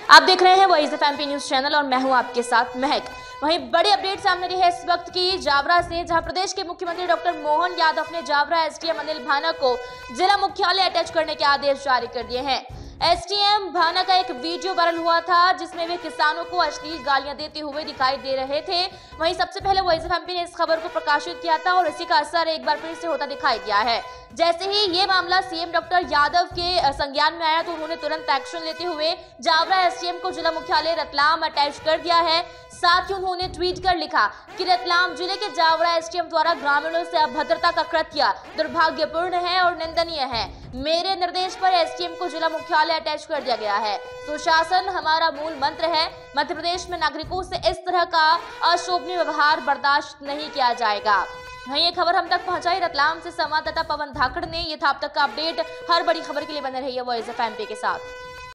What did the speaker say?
आप देख रहे हैं voice of MP news channel और मैं हूं आपके साथ महक। वहीं बड़ी अपडेट सामने रही है इस वक्त की जावरा से, जहां प्रदेश के मुख्यमंत्री डॉक्टर मोहन यादव ने जावरा एसडीएम अनिल भाना को जिला मुख्यालय अटैच करने के आदेश जारी कर दिए हैं। एसडीएम भाना का एक वीडियो वायरल हुआ था जिसमें वे किसानों को अश्लील गालियां देते हुए दिखाई दे रहे थे। वहीं सबसे पहले वॉइस ऑफ एमपी ने इस खबर को प्रकाशित किया था और इसी का असर एक बार फिर से होता दिखाई दिया है। जैसे ही ये मामला सीएम डॉक्टर यादव के संज्ञान में आया तो उन्होंने तुरंत एक्शन लेते हुए जावरा एसडीएम को जिला मुख्यालय रतलाम अटैच कर दिया है। साथ ही उन्होंने ट्वीट कर लिखा कि रतलाम जिले के जावरा एसडीएम द्वारा ग्रामीणों से अभद्रता का कृत्य दुर्भाग्यपूर्ण है और निंदनीय है। मेरे निर्देश पर एसडीएम को जिला मुख्यालय अटैच कर दिया गया है। सुशासन हमारा मूल मंत्र है। मध्य प्रदेश में नागरिकों से इस तरह का अशोभनीय व्यवहार बर्दाश्त नहीं किया जाएगा। वहीं ये खबर हम तक पहुंचाई रतलाम से संवाददाता पवन धाकड़ ने। ये था अब तक का अपडेट। हर बड़ी खबर के लिए बने रहिए वॉइस ऑफ एमपी के साथ।